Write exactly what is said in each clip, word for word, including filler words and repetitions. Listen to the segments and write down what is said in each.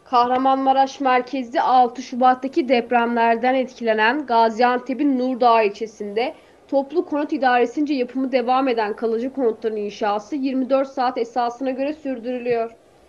Kahramanmaraş merkezli altı Şubat'taki depremlerden etkilenen Gaziantep'in Nurdağ ilçesinde Toplu Konut İdaresi'nce yapımı devam eden kalıcı konutların inşası yirmi dört saat esasına göre sürdürülüyor.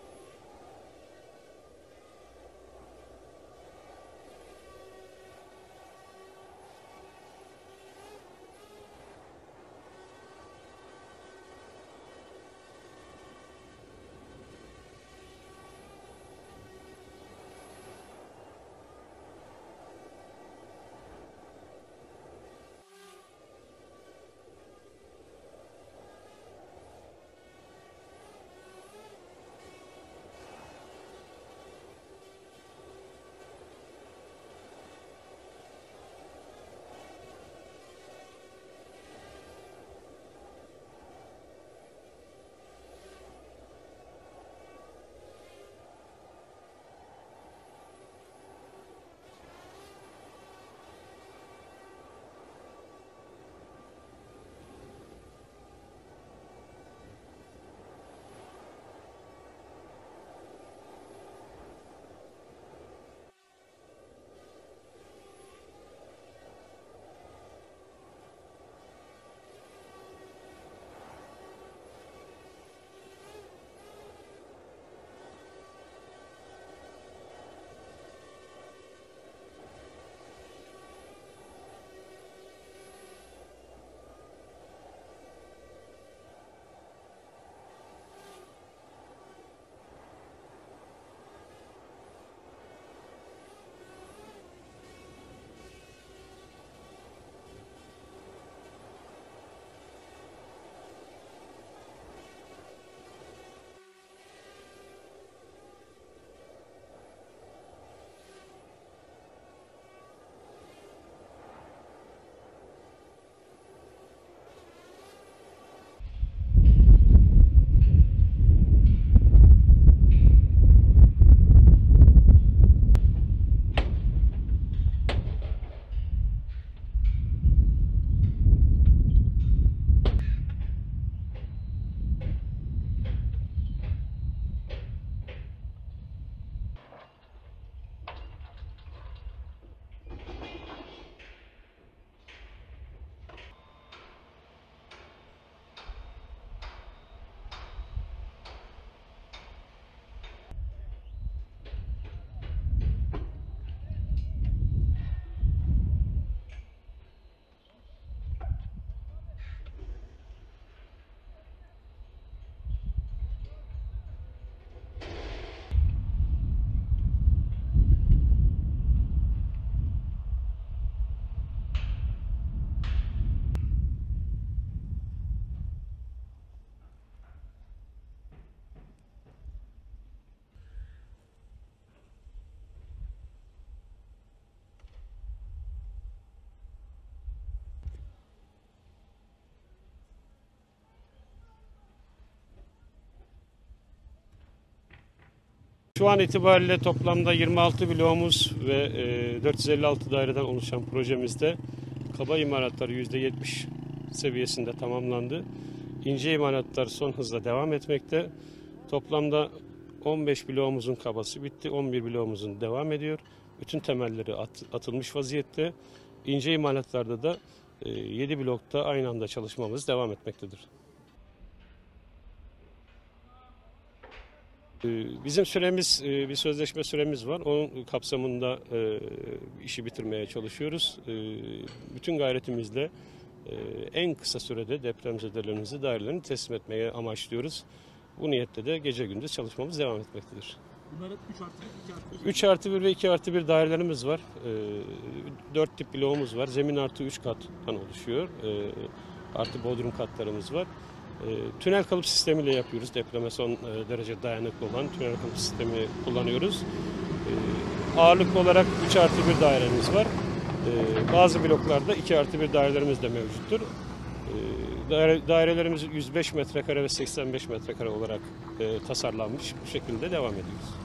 Şu an itibariyle toplamda yirmi altı bloğumuz ve e, dört yüz elli altı daireden oluşan projemizde kaba imalatlar yüzde yetmiş seviyesinde tamamlandı. İnce imalatlar son hızla devam etmekte. Toplamda on beş bloğumuzun kabası bitti, on bir bloğumuzun devam ediyor. Bütün temelleri at, atılmış vaziyette. İnce imalatlarda da e, yedi blokta aynı anda çalışmamız devam etmektedir. Bizim süremiz, bir sözleşme süremiz var. Onun kapsamında işi bitirmeye çalışıyoruz. Bütün gayretimizle en kısa sürede depremzedelerimizi, dairelerini teslim etmeye amaçlıyoruz. Bu niyetle de gece gündüz çalışmamız devam etmektedir. Bunların üç artı bir, iki artı bir. üç artı bir ve iki artı bir dairelerimiz var. dört tip bloğumuz var. Zemin artı üç kattan oluşuyor. Artı bodrum katlarımız var. Tünel kalıp sistemiyle yapıyoruz. Depreme son derece dayanıklı olan tünel kalıp sistemi kullanıyoruz. Ağırlıklı olarak üç artı bir dairemiz var. Bazı bloklarda iki artı bir dairelerimiz de mevcuttur. Dairelerimiz yüz beş metrekare ve seksen beş metrekare olarak tasarlanmış. Bu şekilde devam ediyoruz.